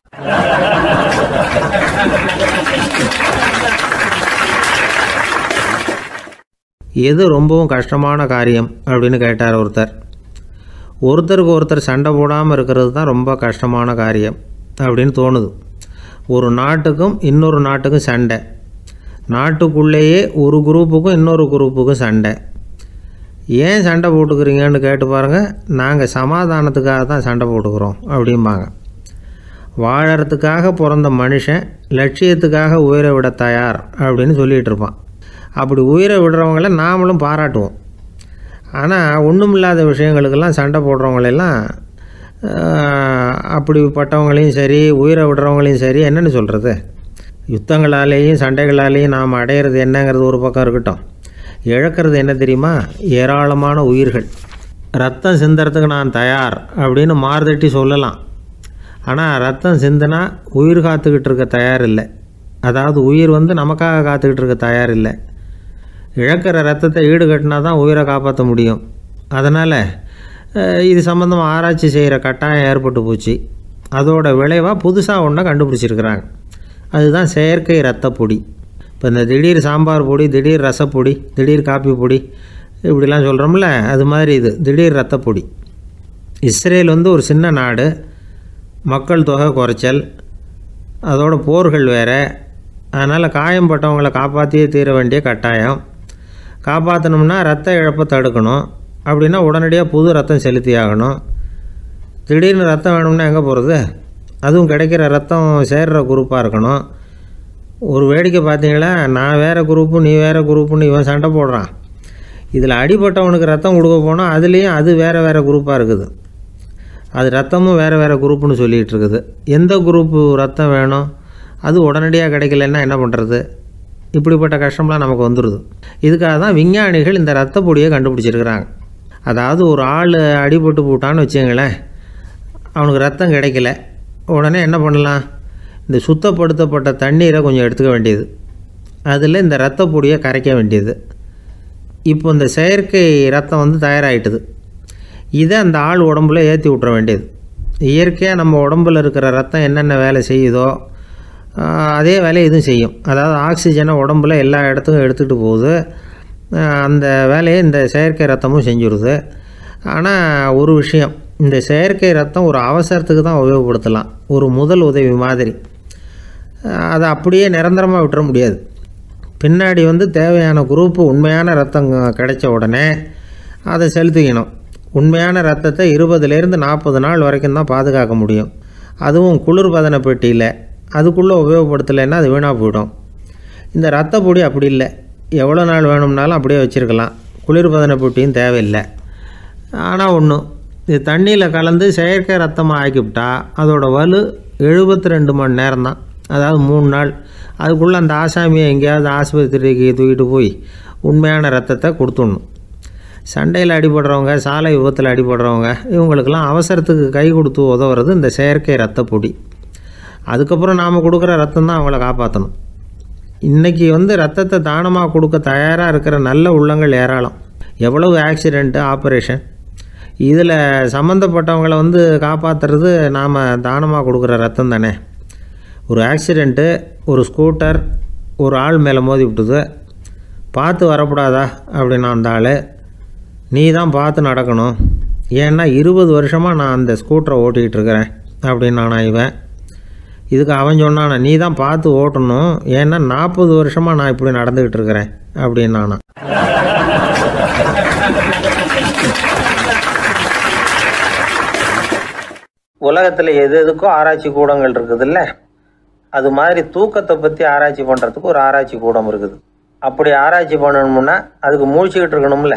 எது ரொம்பவும் கஷ்டமான காரியம் அப்படின்னு கேட்டார் ஒருத்தர். ஒருத்தருக்கு ஒருத்தர் சண்டை போடாமல் இருக்கிறது தான் ரொம்ப கஷ்டமான காரியம் அப்படின்னு தோணுது. ஒரு நாட்டுக்கும் இன்னொரு நாட்டுக்கும் சண்டை, நாட்டுக்குள்ளேயே ஒரு குரூப்புக்கும் இன்னொரு குரூப்புக்கும் சண்டை. ஏன் சண்டை போட்டுக்கிறீங்கன்னு கேட்டு பாருங்கள். நாங்கள் சமாதானத்துக்காக தான் சண்டை போட்டுக்கிறோம் அப்படிம்பாங்க. வாழறதுக்காக பிறந்த மனுஷன் லட்சியத்துக்காக உயிரை விட தயார் அப்படின்னு சொல்லிகிட்டு இருப்பான். அப்படி உயிரை விடுறவங்கள நாமளும் பாராட்டுவோம். ஆனால் ஒன்றும் இல்லாத விஷயங்களுக்கெல்லாம் சண்டை போடுறவங்களெல்லாம் அப்படிப்பட்டவங்களையும் சரி உயிரை விடுறவங்களையும் சரி என்னென்னு சொல்கிறது. யுத்தங்களாலேயும் சண்டைகளாலேயும் நாம் அடையிறது என்னங்கிறது ஒரு பக்கம் இருக்கட்டும், இழக்கிறது என்ன தெரியுமா? ஏராளமான உயிர்கள். ரத்தம் சிந்துறதுக்கு நான் தயார் அப்படின்னு மார்தட்டி சொல்லலாம். ஆனால் ரத்தம் சிந்தினா உயிர் காத்துக்கிட்டு இருக்க தயார் இல்லை. அதாவது உயிர் வந்து நமக்காக காத்துக்கிட்டு இருக்க தயார் இல்லை. இழக்கிற ரத்தத்தை ஈடுகட்டினா தான் உயிரை காப்பாற்ற முடியும். அதனால் இது சம்மந்தமாக ஆராய்ச்சி செய்கிற கட்டாயம் ஏற்பட்டு போச்சு. அதோட விளைவாக புதுசாக ஒன்றை கண்டுபிடிச்சிருக்கிறாங்க. அதுதான் செயற்கை ரத்த பொடி. இப்போ இந்த திடீர் சாம்பார் பொடி, திடீர் ரசப்பொடி, திடீர் காப்பி பொடி இப்படிலாம் சொல்கிறோம்ல, அது மாதிரி இது திடீர் ரத்த பொடி. இஸ்ரேல் வந்து ஒரு சின்ன நாடு, மக்கள் தொகை குறைச்சல், அதோட போர்கள் வேறு. அதனால் காயம்பட்டவங்களை காப்பாற்றியே தீர வேண்டிய கட்டாயம். காப்பாற்றணும்னா ரத்த இழப்பை தடுக்கணும். அப்படின்னா உடனடியாக புது ரத்தம் செலுத்தி ஆகணும். திடீர்னு ரத்தம் வேணும்னா எங்கே போகிறது? அதுவும் கிடைக்கிற ரத்தம் சேர்கிற குரூப்பாக இருக்கணும். ஒரு வேடிக்கை பார்த்தீங்களா, நான் வேறு குரூப்பு நீ வேறு குரூப்புன்னு இவன் சண்டை போடுறான். இதில் அடிபட்டவனுக்கு ரத்தம் கொடுக்க போனால் அதுலேயும் அது வேறு வேறு குரூப்பாக இருக்குது. அது ரத்தமும் வேறு வேறு குரூப்புன்னு சொல்லிகிட்டு இருக்குது. எந்த குரூப்பு ரத்தம் வேணும்? அது உடனடியாக கிடைக்கலன்னா என்ன பண்ணுறது? இப்படிப்பட்ட கஷ்டம்லாம் நமக்கு வந்துடுது. இதுக்காக தான் விஞ்ஞானிகள் இந்த இரத்த பொடியை கண்டுபிடிச்சிருக்கிறாங்க. அதாவது ஒரு ஆள் அடிபட்டு போட்டான்னு வச்சுங்களேன், அவனுக்கு ரத்தம் கிடைக்கல, உடனே என்ன பண்ணலாம், இந்த சுத்தப்படுத்தப்பட்ட தண்ணீரை கொஞ்சம் எடுத்துக்க வேண்டியது, அதில் இந்த இரத்த பொடியை கரைக்க வேண்டியது. இப்போ இந்த செயற்கை ரத்தம் வந்து தயாராகிட்டுது, இதை அந்த ஆள் உடம்புல ஏற்றி விட்ற வேண்டியது. இயற்கையாக நம்ம உடம்பில் இருக்கிற ரத்தம் என்னென்ன வேலை செய்யுதோ அதே வேலையை இதுவும் செய்யும். அதாவது ஆக்சிஜனை உடம்புல எல்லா இடத்துக்கும் எடுத்துகிட்டு போகுது, அந்த வேலையை இந்த செயற்கை ரத்தமும் செஞ்சுருது. ஆனால் ஒரு விஷயம், இந்த செயற்கை ரத்தம் ஒரு அவசரத்துக்கு தான் உபயோகப்படுத்தலாம், ஒரு முதல் உதவி மாதிரி. அதை அப்படியே நிரந்தரமாக விட்டுற முடியாது. பின்னாடி வந்து தேவையான குரூப்பு உண்மையான ரத்தம் கிடைச்ச உடனே அதை செலுத்திக்கணும். உண்மையான ரத்தத்தை இருபதுலேருந்து நாற்பது நாள் வரைக்கும் தான் பாதுகாக்க முடியும், அதுவும் குளிர்பதன பெட்டியில். அதுக்குள்ளே உபயோகப்படுத்தலைன்னா அது வீணாக போயிடும். இந்த ரத்த பொடி அப்படி இல்லை, எவ்வளோ நாள் வேணும்னாலும் அப்படியே வச்சுருக்கலாம், குளிர்பதன பெட்டியும் தேவையில்லை. ஆனால் ஒன்று, இது தண்ணியில் கலந்து செயற்கை ரத்தமாக ஆக்கிவிட்டா அதோட வலு எழுபத்தி ரெண்டு மணி நேரம் தான், அதாவது மூணு நாள். அதுக்குள்ளே அந்த ஆசாமியை எங்கேயாவது ஆஸ்பத்திரிக்கு தூக்கிட்டு போய் உண்மையான ரத்தத்தை கொடுத்துடணும். சண்டையில் அடிபடுறவங்க, சாலை விபத்தில் அடிபடுறவங்க, இவங்களுக்கெல்லாம் அவசரத்துக்கு கை கொடுத்து உதவுறது இந்த செயற்கை ரத்த பொடி. அதுக்கப்புறம் நாம் கொடுக்குற ரத்தம் தான் அவங்கள காப்பாற்றணும். இன்றைக்கி வந்து ரத்தத்தை தானமாக கொடுக்க தயாராக இருக்கிற நல்ல உள்ளங்கள் ஏராளம். எவ்வளவு ஆக்சிடெண்ட்டு, ஆப்ரேஷன், இதில் சம்மந்தப்பட்டவங்களை வந்து காப்பாற்றுறது நாம் தானமாக கொடுக்குற ரத்தம் தானே. ஒரு ஆக்சிடெண்ட்டு, ஒரு ஸ்கூட்டர் ஒரு ஆள் மேலே மோதி விட்டுது, பார்த்து வரக்கூடாதா அப்படின்னா அந்த ஆள், நீ தான் பார்த்து நடக்கணும், ஏன்னா இருபது வருஷமாக நான் அந்த ஸ்கூட்டரை ஓட்டிகிட்டு இருக்கிறேன் அப்படின்னு நானா இவன். இதுக்கு அவன் சொன்னானா, நீ தான் பார்த்து ஓட்டணும், ஏன்னா நாற்பது வருஷமாக நான் இப்படி நடந்துக்கிட்டு இருக்கிறேன் அப்படின்னு நானா. உலகத்தில் எது எதுக்கும் ஆராய்ச்சி கூடங்கள் இருக்குதுல்ல, அது மாதிரி தூக்கத்தை பற்றி ஆராய்ச்சி பண்ணுறதுக்கு ஒரு ஆராய்ச்சி கூடம் இருக்குது. அப்படி ஆராய்ச்சி பண்ணணும்னா அதுக்கு மூழ்கிக்கிட்டு இருக்கணும்ல.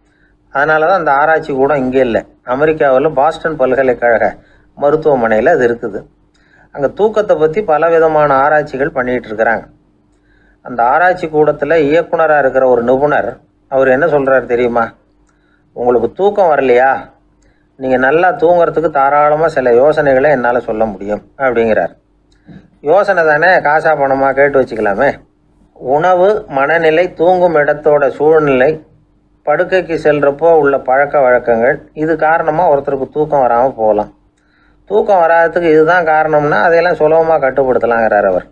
அதனால தான் அந்த ஆராய்ச்சி கூடம் இங்கே இல்லை, அமெரிக்காவில் பாஸ்டன் பல்கலைக்கழக மருத்துவமனையில் அது இருக்குது. அங்கே தூக்கத்தை பற்றி பல விதமான ஆராய்ச்சிகள் பண்ணிகிட்டு இருக்கிறாங்க. அந்த ஆராய்ச்சி கூடத்தில் இயக்குனராக இருக்கிற ஒரு நிபுணர், அவர் என்ன சொல்கிறார் தெரியுமா, உங்களுக்கு தூக்கம் வரலையா, நீங்கள் நல்லா தூங்குறதுக்கு தாராளமாக சில யோசனைகளை என்னால் சொல்ல முடியும் அப்படிங்கிறார். யோசனை தானே, காசா பணமாக கேட்டு வச்சுக்கலாமே. உணவு, மனநிலை, தூங்கும் இடத்தோட சூழ்நிலை, படுக்கைக்கு செல்கிறப்போ உள்ள பழக்க வழக்கங்கள், இது காரணமாக ஒருத்தருக்கு தூக்கம் வராமல் போகலாம். தூக்கம் வராததுக்கு இதுதான் காரணம்னா அதையெல்லாம் சுலபமாக கட்டுப்படுத்தலாங்கிறார் அவர்.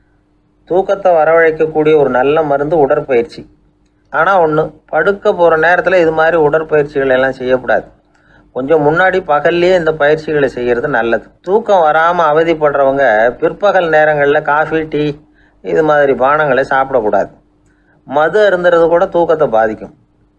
தூக்கத்தை வரவழைக்கக்கூடிய ஒரு நல்ல மருந்து உடற்பயிற்சி. ஆனால் ஒன்று, படுக்க போகிற நேரத்தில் இது மாதிரி உடற்பயிற்சிகள் எல்லாம் செய்யக்கூடாது. கொஞ்சம் முன்னாடி பகல்லையே இந்த பயிற்சிகளை செய்கிறது நல்லது. தூக்கம் வராமல் அவதிப்படுறவங்க பிற்பகல் நேரங்களில் காஃபி, டீ இது மாதிரி பானங்களை சாப்பிடக்கூடாது. மது அருந்துறது கூட தூக்கத்தை பாதிக்கும்.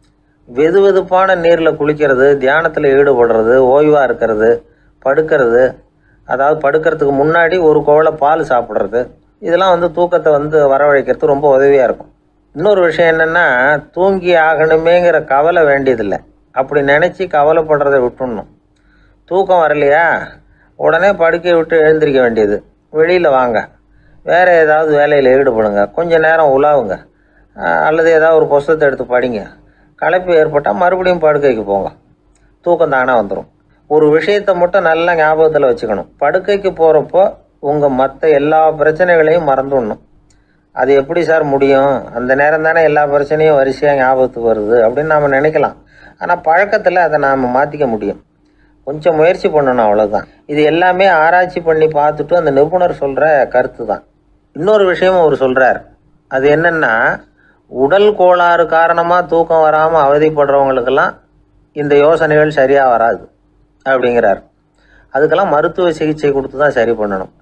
வெது வெதுப்பான நீரில் குளிக்கிறது, தியானத்தில் ஈடுபடுறது, ஓய்வாக இருக்கிறது, படுக்கிறது, அதாவது படுக்கிறதுக்கு முன்னாடி ஒரு கோவலை பால் சாப்பிட்றது, இதெல்லாம் வந்து தூக்கத்தை வந்து வரவழைக்கிறது ரொம்ப உதவியாக இருக்கும். இன்னொரு விஷயம் என்னென்னா, தூங்கி ஆகணுமேங்கிற கவலை வேண்டியதில்லை. அப்படி நினச்சி கவலைப்படுறதை விட்டுடணும். தூக்கம் வரலையா, உடனே படுக்கையை விட்டு எழுந்திரிக்க வேண்டியது, வெளியில் வாங்க, வேறு ஏதாவது வேலையில் ஈடுபடுங்க, கொஞ்சம் நேரம் உலாவுங்க, அல்லது ஏதாவது ஒரு புஸ்தகத்தை எடுத்து படிங்க. களைப்பு ஏற்பட்டால் மறுபடியும் படுக்கைக்கு போங்க, தூக்கம் தானே வந்துடும். ஒரு விஷயத்தை மட்டும் நல்லா ஞாபகத்தில் வச்சுக்கணும், படுக்கைக்கு போகிறப்போ உங்கள் மற்ற எல்லா பிரச்சனைகளையும் மறந்துடணும். அது எப்படி சார் முடியும், அந்த நேரம் தானே எல்லா பிரச்சனையும் வரிசையாக ஞாபகத்துக்கு வருது அப்படின்னு நாம் நினைக்கலாம். ஆனால் பழக்கத்தில் அதை நாம் மாற்றிக்க முடியும். கொஞ்சம் முயற்சி பண்ணணும், அவ்வளோதான். இது எல்லாமே ஆராய்ச்சி பண்ணி பார்த்துட்டு அந்த நிபுணர் சொல்கிற கருத்து தான். இன்னொரு விஷயமும் அவர் சொல்கிறார். அது என்னென்னா, உடல் கோளாறு காரணமாக தூக்கம் வராமல் அவதிப்படுறவங்களுக்கெல்லாம் இந்த யோசனைகள் சரியாக வராது அப்படிங்கிறார். அதுக்கெல்லாம் மருத்துவ சிகிச்சை கொடுத்து தான் சரி பண்ணணும்.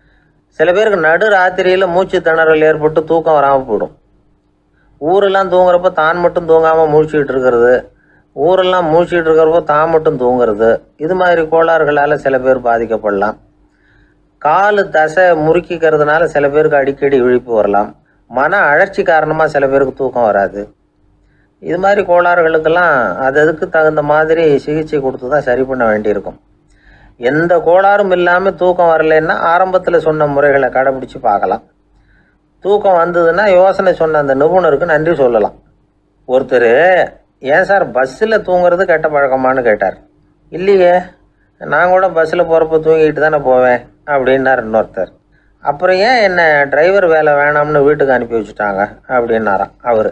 சில பேருக்கு நடு ராத்திரியில் மூச்சு திணறல் ஏற்பட்டு தூக்கம் வராமல் போயிடும். ஊரெல்லாம் தூங்குறப்ப தான் மட்டும் தூங்காமல் மூழ்கிட்டு இருக்கிறது, ஊரெல்லாம் மூழ்கிட்டு இருக்கிறப்போ தான் மட்டும் தூங்குறது, இது மாதிரி கோளாறுகளால் சில பேர் பாதிக்கப்படலாம். காலு தசை முறுக்கிக்கிறதுனால சில பேருக்கு அடிக்கடி விழிப்பு வரலாம். மன அழற்சி காரணமாக சில பேருக்கு தூக்கம் வராது. இது மாதிரி கோளாறுகளுக்கெல்லாம் அது அதுக்கு தகுந்த மாதிரி சிகிச்சை கொடுத்து தான் சரி பண்ண வேண்டியிருக்கும். எந்த கோளாறும் இல்லாமல் தூக்கம் வரலைன்னா ஆரம்பத்தில் சொன்ன முறைகளை கடைபிடிச்சு பார்க்கலாம். தூக்கம் வந்ததுன்னா யோசனை சொன்ன அந்த நிபுணருக்கு நன்றி சொல்லலாம். ஒருத்தர், ஏன் சார் பஸ்ஸில் தூங்குறது கெட்ட பழக்கமானு கேட்டார். இல்லையே, நான் கூட பஸ்ஸில் போகிறப்ப தூங்கிட்டு தானே போவேன் அப்படின்னார் இன்னொருத்தர். அப்புறம் ஏன் என்ன டிரைவர் வேலை வேணாம்னு வீட்டுக்கு அனுப்பி வச்சுட்டாங்க அப்படின்னாராம் அவர்.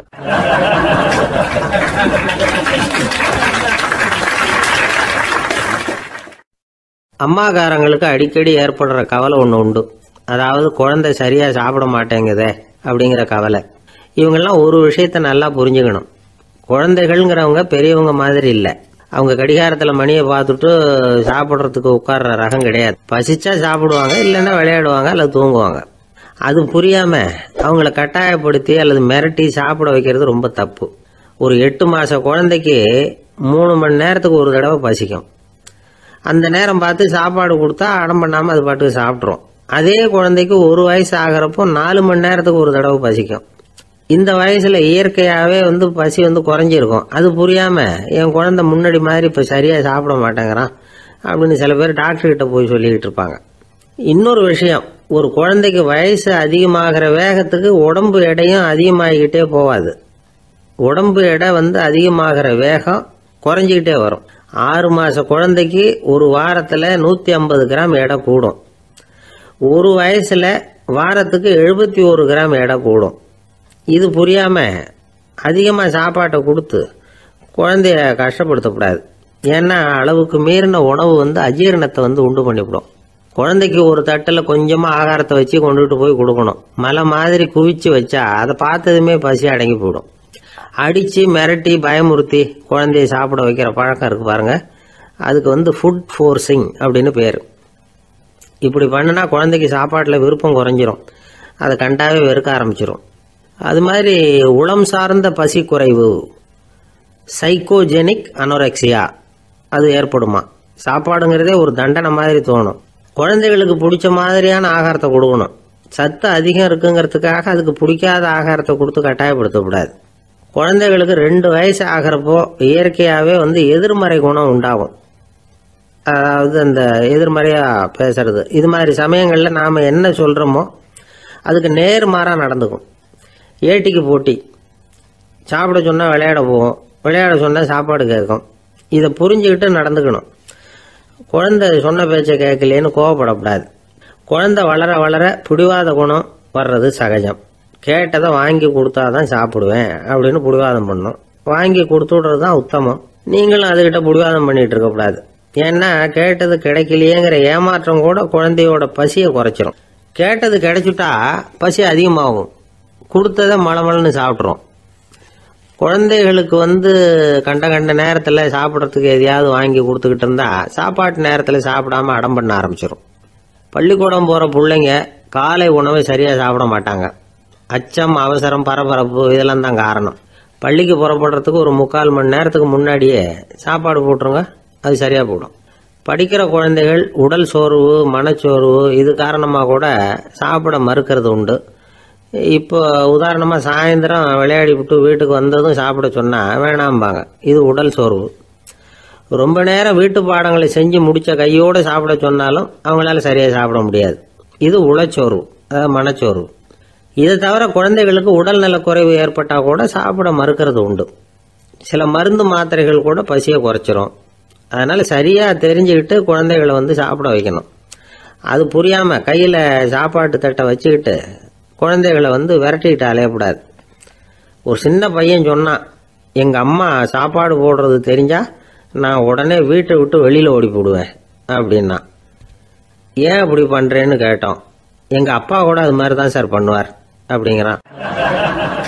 அம்மாக்காரங்களுக்கு அடிக்கடி ஏற்படுற கவலை ஒன்று உண்டு. அதாவது குழந்தை சரியாக சாப்பிட மாட்டேங்குதே அப்படிங்கிற கவலை. இவங்கெல்லாம் ஒரு விஷயத்த நல்லா புரிஞ்சுக்கணும். குழந்தைகள்ங்கிறவங்க பெரியவங்க மாதிரி இல்லை. அவங்க கடிகாரத்தில் மணியை பார்த்துட்டு சாப்பிட்றதுக்கு உட்கார்ற ரகம் கிடையாது. பசிச்சா சாப்பிடுவாங்க, இல்லைன்னா விளையாடுவாங்க அல்லது தூங்குவாங்க. அது புரியாமல் அவங்கள கட்டாயப்படுத்தி அல்லது மிரட்டி சாப்பிட வைக்கிறது ரொம்ப தப்பு. ஒரு எட்டு மாத குழந்தைக்கு மூணு மணி நேரத்துக்கு ஒரு தடவை பசிக்கும். அந்த நேரம் பார்த்து சாப்பாடு கொடுத்தா அடம் பண்ணாமல் அது பாட்டுக்கு சாப்பிட்றோம். அதே குழந்தைக்கு ஒரு வயசு ஆகிறப்போ நாலு மணி நேரத்துக்கு ஒரு தடவை பசிக்கும். இந்த வயசுல இயற்கையாகவே வந்து பசி வந்து குறைஞ்சிருக்கும். அது புரியாமல் என் குழந்தை முன்னாடி மாதிரி இப்போ சரியாக சாப்பிட மாட்டேங்கிறான் அப்படின்னு சில பேர் டாக்டர்கிட்ட போய் சொல்லிக்கிட்டு இருப்பாங்க. இன்னொரு விஷயம், ஒரு குழந்தைக்கு வயசு அதிகமாகிற வேகத்துக்கு உடம்பு எடையும் அதிகமாகிக்கிட்டே போகாது. உடம்பு எடை வந்து அதிகமாகிற வேகம் குறைஞ்சிக்கிட்டே வரும். ஆறு மாத குழந்தைக்கு ஒரு வாரத்தில் நூற்றி ஐம்பது கிராம் எடை கூடும். ஒரு வயசில் வாரத்துக்கு எழுபத்தி ஒரு கிராம் எடை கூடும். இது புரியாமல் அதிகமாக சாப்பாட்டை கொடுத்து குழந்தைய கஷ்டப்படுத்தக்கூடாது. ஏன்னா அளவுக்கு மீறின உணவு வந்து அஜீரணத்தை வந்து உண்டு பண்ணிவிடும். குழந்தைக்கு ஒரு தட்டில் கொஞ்சமாக ஆகாரத்தை வச்சு கொண்டுகிட்டு போய் கொடுக்கணும். மலை மாதிரி குவிச்சு வச்சா அதை பார்த்ததுமே பசி அடங்கி போயிடும். அடித்து மிரட்டி பயமுறுத்தி குழந்தைய சாப்பிட வைக்கிற பழக்கம் இருக்குது பாருங்கள், அதுக்கு வந்து ஃபுட் ஃபோர்ஸிங் அப்படின்னு பேர். இப்படி பண்ணினா குழந்தைக்கு சாப்பாட்டில் விருப்பம் குறைஞ்சிரும், அதை கண்டாவே வெறுக்க ஆரம்பிச்சிடும். அது மாதிரி உளம் சார்ந்த பசி குறைவு, சைக்கோஜெனிக் அனோரெக்சியா, அது ஏற்படுமா. சாப்பாடுங்கிறதே ஒரு தண்டனை மாதிரி தோணும். குழந்தைகளுக்கு பிடிச்ச மாதிரியான ஆகாரத்தை கொடுக்கணும். சத்து அதிகம் இருக்குங்கிறதுக்காக அதுக்கு பிடிக்காத ஆகாரத்தை கொடுத்து கட்டாயப்படுத்தக்கூடாது. குழந்தைகளுக்கு ரெண்டு வயசு ஆகிறப்போ இயற்கையாகவே வந்து எதிர்மறை குணம் உண்டாகும். அதாவது அந்த எதிர்மறையாக பேசுறது. இது மாதிரி சமயங்களில் நாம் என்ன சொல்கிறோமோ அதுக்கு நேர்மாறாக நடந்துக்கும். ஏட்டிக்கு போட்டி, சாப்பிட சொன்னால் விளையாட போவோம், விளையாட சொன்னால் சாப்பாடு கேட்கும். இதை புரிஞ்சுக்கிட்டு நடந்துக்கணும். குழந்தை சொன்ன பேச்சை கேட்கலேன்னு கோவப்படக்கூடாது. குழந்தை வளர வளர பிடிவாத குணம் வர்றது சகஜம். கேட்டதை வாங்கி கொடுத்தா தான் சாப்பிடுவேன் அப்படின்னு பிடிவாதம் பண்ணணும். வாங்கி கொடுத்து விடுறது தான் உத்தமம். நீங்களும் அதுக்கிட்ட பிடிவாதம் பண்ணிகிட்டு இருக்கக்கூடாது. ஏன்னா கேட்டது கிடைக்கலையேங்கிற ஏமாற்றம் கூட குழந்தையோட பசியை குறைச்சிரும். கேட்டது கிடைச்சிட்டா பசி அதிகமாகும், கொடுத்ததை மளமளன்னு சாப்பிட்றோம். குழந்தைகளுக்கு வந்து கண்ட கண்ட நேரத்தில் சாப்பிட்றதுக்கு எதையாவது வாங்கி கொடுத்துக்கிட்டு இருந்தால் சாப்பாட்டு நேரத்தில் சாப்பிடாம அடம் பண்ண ஆரம்பிச்சிடும். பள்ளிக்கூடம் போகிற பிள்ளைங்க காலை உணவை சரியாக சாப்பிட மாட்டாங்க. அச்சம், அவசரம், பரபரப்பு இதெல்லாம் தான் காரணம். பள்ளிக்கு புறப்படுறதுக்கு ஒரு முக்கால் மணி நேரத்துக்கு முன்னாடியே சாப்பாடு போட்டுருங்க, அது சரியாக போடும். படிக்கிற குழந்தைகள் உடல் சோர்வு, மனச்சோர்வு இது காரணமாக கூட சாப்பிட மறுக்கிறது உண்டு. இப்போ உதாரணமாக சாயந்தரம் விளையாடி விட்டு வீட்டுக்கு வந்ததும் சாப்பிட சொன்னால் வேணாம்பாங்க. இது உடல் சோர்வு. ரொம்ப நேரம் வீட்டு பாடங்களை செஞ்சு முடித்த கையோடு சாப்பிட சொன்னாலும் அவங்களால சரியாக சாப்பிட முடியாது. இது உளச்சோர்வு, அதாவது மனச்சோர்வு. இதை தவிர குழந்தைகளுக்கு உடல் நலக்குறைவு ஏற்பட்டால் கூட சாப்பிட மறுக்கிறது உண்டு. சில மருந்து மாத்திரைகள் கூட பசியை குறைச்சிரும். அதனால் சரியாக தெரிஞ்சுக்கிட்டு குழந்தைகளை வந்து சாப்பிட வைக்கணும். அது புரியாமல் கையில் சாப்பாட்டு தட்டை வச்சுக்கிட்டு குழந்தைகளை வந்து விரட்டிக்கிட்டு அலையக்கூடாது. ஒரு சின்ன பையன் சொன்னான், எங்கள் அம்மா சாப்பாடு போடுறது தெரிஞ்சால் நான் உடனே வீட்டை விட்டு வெளியில் ஓடி போடுவேன் அப்படின்னா. ஏன் அப்படி பண்ணுறேன்னு கேட்டோம். எங்கள் அப்பா கூட அது மாதிரி தான் சார் பண்ணுவார் அப்படிங்கிறான்.